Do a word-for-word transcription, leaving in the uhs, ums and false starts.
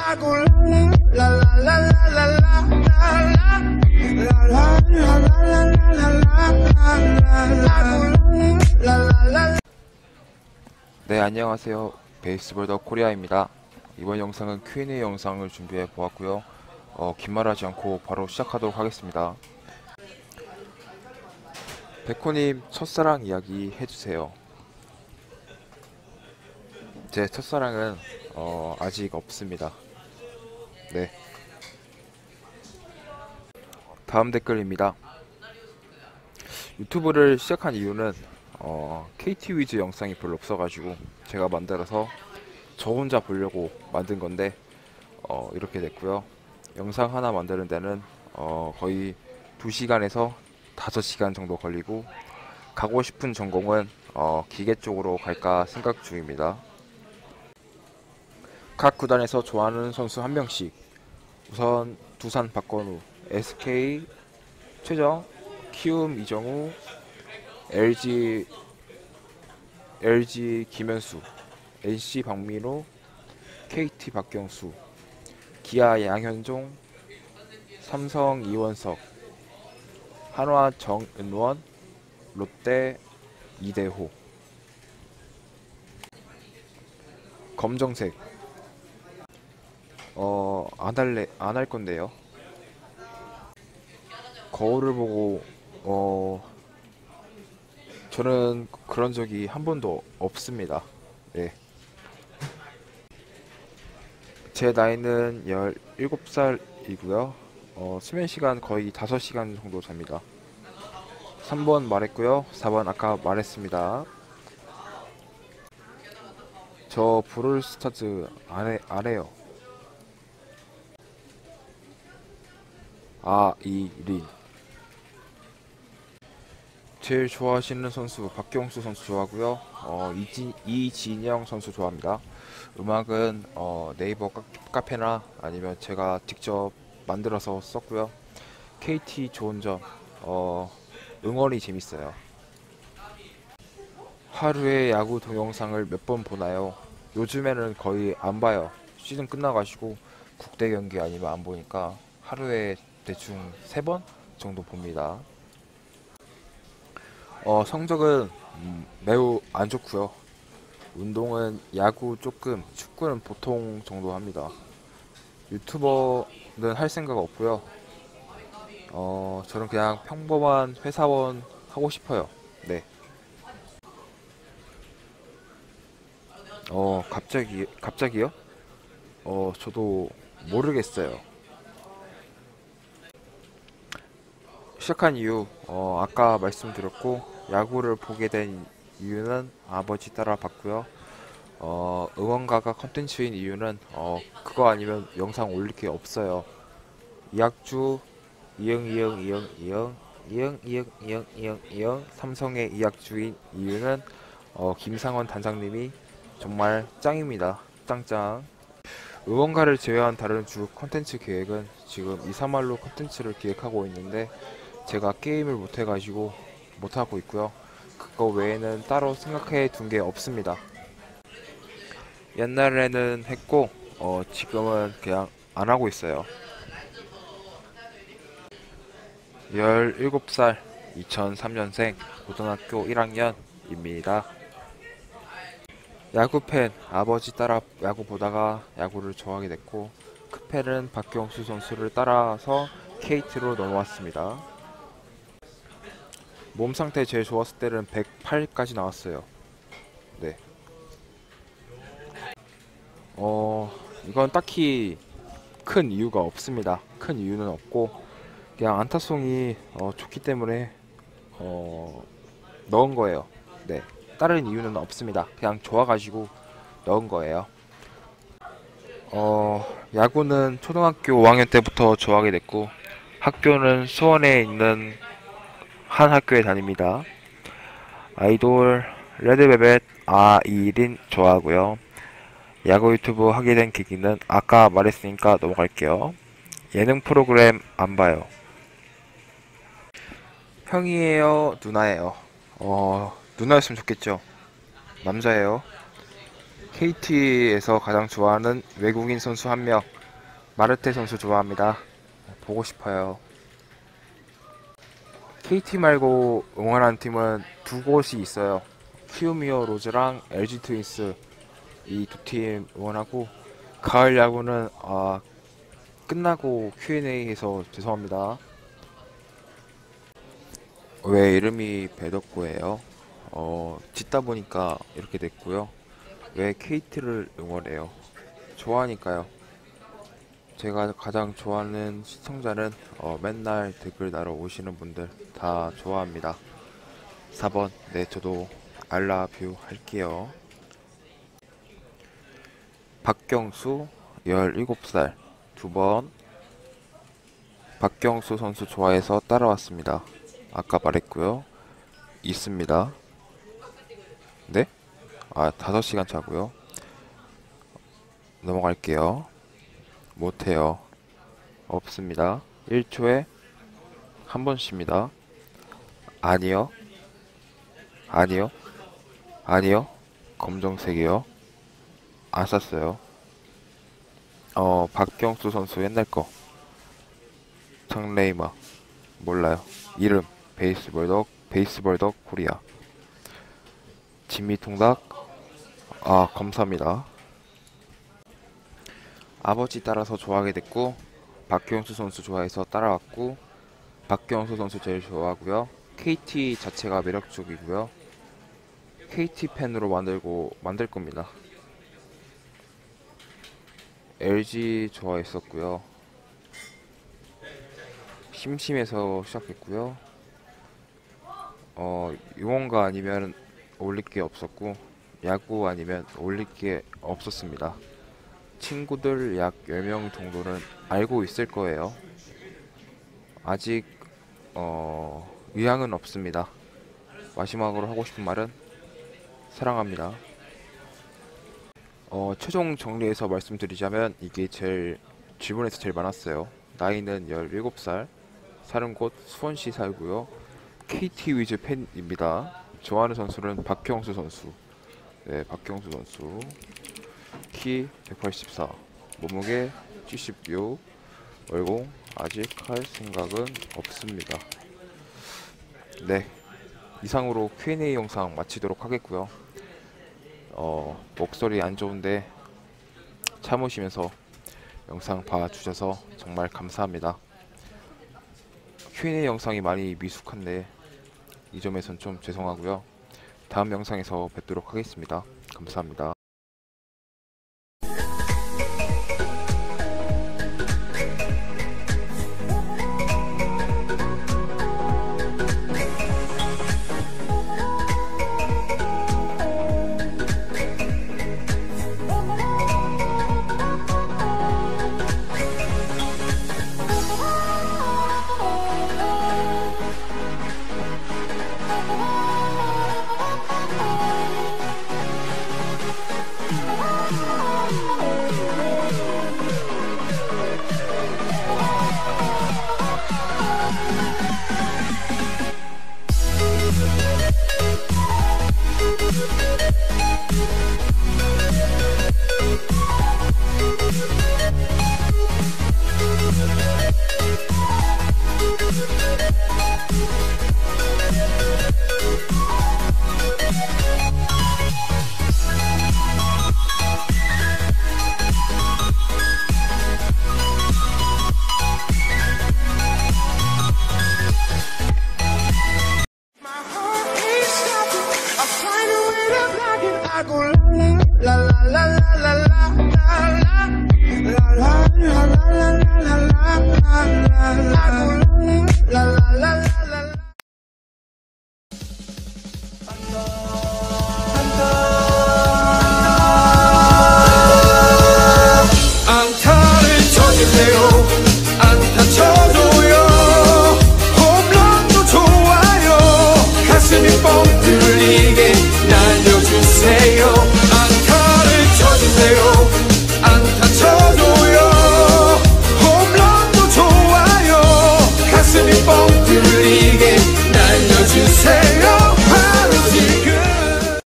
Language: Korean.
네, 안녕하세요. 베이스볼 더 코리아입니다. 이번 영상은 큐 앤 에이 영상을 준비해 보았고요. 어, 긴말하지 않고 바로 시작하도록 하겠습니다. 백호님 첫사랑 이야기 해주세요. 제 첫사랑은 어, 아직 없습니다. 네. 다음 댓글입니다. 유튜브를 시작한 이유는 어, 케이티 위즈 영상이 별로 없어가지고 제가 만들어서 저 혼자 보려고 만든 건데 어, 이렇게 됐고요. 영상 하나 만드는 데는 어, 거의 두 시간에서 다섯 시간 정도 걸리고 가고 싶은 전공은 어, 기계 쪽으로 갈까 생각 중입니다. 각 구단에서 좋아하는 선수 한 명씩. 우선 두산 박건우, 에스케이 최정, 키움 이정우, 엘지 엘지 김현수, 엔씨 박민호, 케이티 박경수, 기아 양현종, 삼성 이원석, 한화 정은원, 롯데 이대호. 검정색 어 안할래 안 할 건데요. 거울을 보고 어 저는 그런 적이 한 번도 없습니다. 네. 제 나이는 열일곱 살이고요. 어, 수면 시간 거의 다섯 시간 정도 잡니다. 삼 번 말했고요. 사 번 아까 말했습니다. 저 브롤스타즈 안, 해, 안 해요. 아, 이린. 제일 좋아하시는 선수 박경수 선수 좋아하고요. 어, 이진, 이진영 선수 좋아합니다. 음악은 어, 네이버 카, 카페나 아니면 제가 직접 만들어서 썼고요. 케이티 좋은 점 어, 응원이 재밌어요. 하루에 야구 동영상을 몇 번 보나요? 요즘에는 거의 안 봐요. 시즌 끝나가지고 국대 경기 아니면 안 보니까 하루에 대충 세 번 정도 봅니다. 어, 성적은 음, 매우 안 좋고요. 운동은 야구 조금, 축구는 보통 정도 합니다. 유튜버는 할 생각 없고요. 어, 저는 그냥 평범한 회사원 하고 싶어요. 네. 어, 갑자기, 갑자기요? 어, 저도 모르겠어요. 시작한 이유, 어, 아까 말씀드렸고, 야구를 보게 된 이유는 아버지 따라 봤고요. 어, 응원가가 컨텐츠인 이유는, 어, 그거 아니면 영상 올릴 게 없어요. 이학주, 이응, 이응, 이응, 이응, 이응, 이응, 이응, 이응, 이응, 삼성의 이학주인 이유는, 어, 김상원 단장님이 정말 짱입니다. 짱짱. 응원가를 제외한 다른 주 컨텐츠 계획은 지금 이, 삼 월로 컨텐츠를 기획하고 있는데 제가 게임을 못해가지고 못하고 있고요. 그거 외에는 따로 생각해 둔 게 없습니다. 옛날에는 했고 어, 지금은 그냥 안 하고 있어요. 열일곱 살 이천삼 년생 고등학교 일 학년입니다. 야구팬, 아버지 따라 야구 보다가 야구를 좋아하게 됐고 크팬은 박경수 선수를 따라서 케이티로 넘어왔습니다. 몸 상태 제일 좋았을 때는 백팔까지 나왔어요. 네. 어, 이건 딱히 큰 이유가 없습니다. 큰 이유는 없고 그냥 안타송이 어, 좋기 때문에 어, 넣은 거예요. 네. 다른 이유는 없습니다. 그냥 좋아가지고 넣은 거예요. 어, 야구는 초등학교 오 학년 때부터 좋아하게 됐고 학교는 수원에 있는 한 학교에 다닙니다. 아이돌 레드벨벳 아이린 좋아하고요. 야구 유튜브 하게 된 계기는 아까 말했으니까 넘어갈게요. 예능 프로그램 안 봐요. 형이에요? 누나예요? 어, 누나였으면 좋겠죠. 남자예요. 케이티에서 가장 좋아하는 외국인 선수 한 명. 마르테 선수 좋아합니다. 보고 싶어요. 케이티 말고 응원하는 팀은 두 곳이 있어요. 키움히어 로즈랑 엘지 트윈스, 이 두 팀 응원하고, 가을 야구는 아, 끝나고 큐앤에이에서 죄송합니다. 왜 이름이 배덕구예요? 어, 짓다 보니까 이렇게 됐고요. 왜 케이티를 응원해요? 좋아하니까요. 제가 가장 좋아하는 시청자는 어, 맨날 댓글 달아 오시는 분들 다 좋아합니다. 사 번, 네, 저도 알라뷰 할게요. 박경수, 열일곱 살, 두 번. 박경수 선수 좋아해서 따라왔습니다. 아까 말했고요. 있습니다. 네? 아, 다섯 시간 차고요. 넘어갈게요. 못해요. 없습니다. 일 초에 한 번 쉽니다. 아니요. 아니요. 아니요. 검정색이요. 안 샀어요. 어, 박경수 선수 옛날 거. 장레이마. 몰라요. 이름. 베이스볼덕. 베이스볼덕 코리아. 진미통닭. 아, 감사합니다. 아버지 따라서 좋아하게 됐고, 박경수 선수 좋아해서 따라왔고, 박경수 선수 제일 좋아하고요. 케이티 자체가 매력적이고요. 케이티 팬으로 만들고 만들 겁니다. 엘지 좋아했었고요. 심심해서 시작했고요. 어, 응원가 아니면 올릴 게 없었고, 야구 아니면 올릴 게 없었습니다. 친구들 약 열 명 정도는 알고 있을 거예요. 아직 어, 의향은 없습니다. 마지막으로 하고 싶은 말은 사랑합니다. 어, 최종 정리해서 말씀드리자면 이게 제일 질문에서 제일 많았어요. 나이는 열일곱 살, 사는 곳 수원시 살고요. 케이티 위즈 팬입니다. 좋아하는 선수는 박경수 선수. 네, 박경수 선수. 키 백팔십사, 몸무게 칠십육, 월공 아직 할 생각은 없습니다. 네, 이상으로 큐앤에이 영상 마치도록 하겠고요. 어, 목소리 안 좋은데 참으시면서 영상 봐주셔서 정말 감사합니다. 큐앤에이 영상이 많이 미숙한데 이 점에선 좀 죄송하고요. 다음 영상에서 뵙도록 하겠습니다. 감사합니다. la la la la la la la la la la la la la la la la